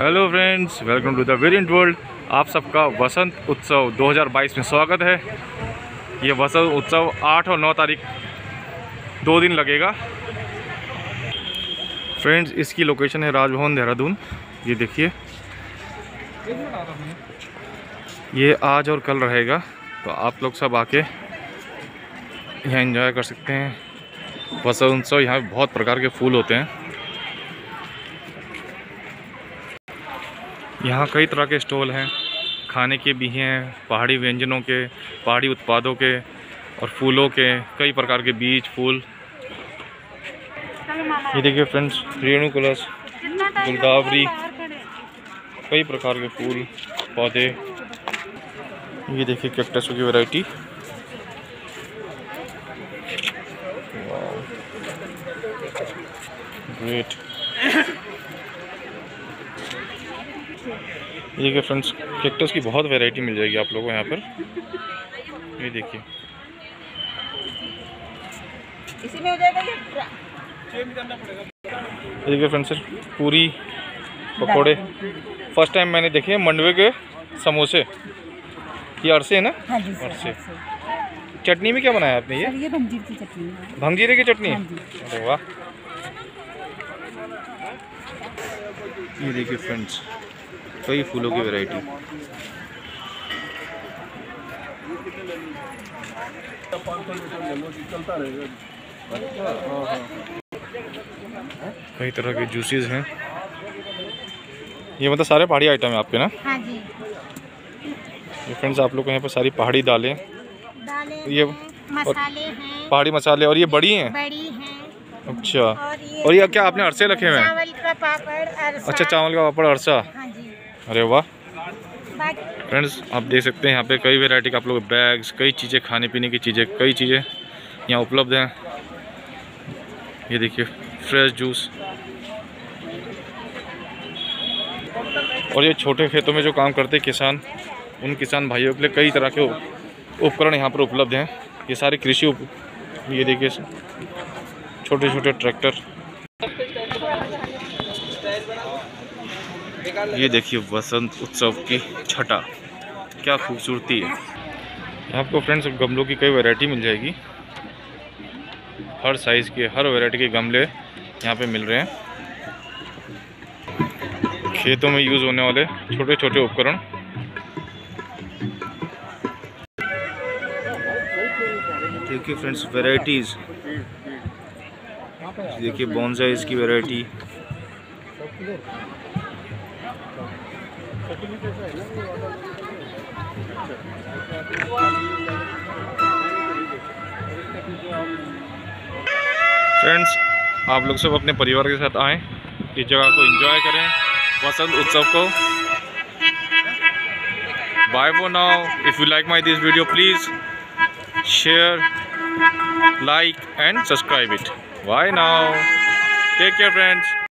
Hello friends, welcome to the variant world. आप सबका वसंत उत्सव 2022 में स्वागत है। ये वसंत उत्सव 8 और 9 तारीख 2 दिन लगेगा। फ्रेंड्स, इसकी लोकेशन है राजभवन देहरादून। ये देखिए, ये आज और कल रहेगा, तो आप लोग सब आके यहाँ एंजॉय कर सकते हैं। वसंत उत्सव यहाँ बहुत प्रकार के फूल होते हैं। यहाँ कई तरह के स्टॉल हैं, खाने के भी हैं, पहाड़ी व्यंजनों के, पहाड़ी उत्पादों के और फूलों के, कई प्रकार के बीज फूल। ये देखिए फ्रेंड्स, रेणु कलश, गुलदावरी, कई प्रकार के फूल पौधे। ये देखिए कैक्टसों की वैरायटी। ग्रेट। ये देखिए फ्रेंड्स, कैक्टस की बहुत वैरायटी मिल जाएगी आप लोगों को यहाँ पर। ये देखिए, इसी में हो जाएगा ये देखिए फ्रेंड्स, पूरी पकोड़े फर्स्ट टाइम मैंने देखे। मंडवे के समोसे, ये अरसे है ना? हाँ जी, अरसे। चटनी में क्या बनाया आपने? ये भंजीर की चटनी है। भंजीरे की चटनी? हाँ जी। अरे वाह। ये देखिए फ्रेंड्स, कई फूलों की वैरायटी। कई तरह के जूसेस हैं। ये मतलब सारे पहाड़ी आइटम है आपके ना? हाँ जी। ये फ्रेंड्स, आप लोग को यहाँ पर सारी पहाड़ी दालें, ये मसाले हैं, पहाड़ी मसाले, और ये बड़ी हैं? बड़ी हैं। अच्छा, और ये क्या आपने अरसे रखे हुए हैं? चावल का पापड़, अरसा। अच्छा, चावल का पापड़, अरसा। हाँ जी। अरे वाह। फ्रेंड्स, आप देख सकते हैं यहाँ पे कई वैरायटी का आप लोग बैग्स, कई चीज़ें, खाने पीने की चीज़ें, कई चीज़ें यहाँ उपलब्ध हैं। ये देखिए फ्रेश जूस। और ये छोटे खेतों में जो काम करते हैं किसान, उन किसान भाइयों के लिए कई तरह के उपकरण यहाँ पर उपलब्ध हैं। ये सारे कृषि ये देखिए छोटे छोटे ट्रैक्टर। ये देखिए वसंत उत्सव की छटा, क्या खूबसूरती है। आपको फ्रेंड्स गमलों की कई वैरायटी मिल जाएगी। हर साइज़ के, हर वैरायटी के गमले यहाँ पे मिल रहे हैं। खेतों में यूज़ होने वाले छोटे छोटे उपकरण। देखिए फ्रेंड्स, वैरायटीज़ देखिए, बोनसाइज की वैरायटी। फ्रेंड्स, आप लोग सब अपने परिवार के साथ आएं, इस जगह को एंजॉय करें, वसंत उत्सव को। Bye for now. If you like my this video, please share, like and subscribe it. Bye now. Take care friends.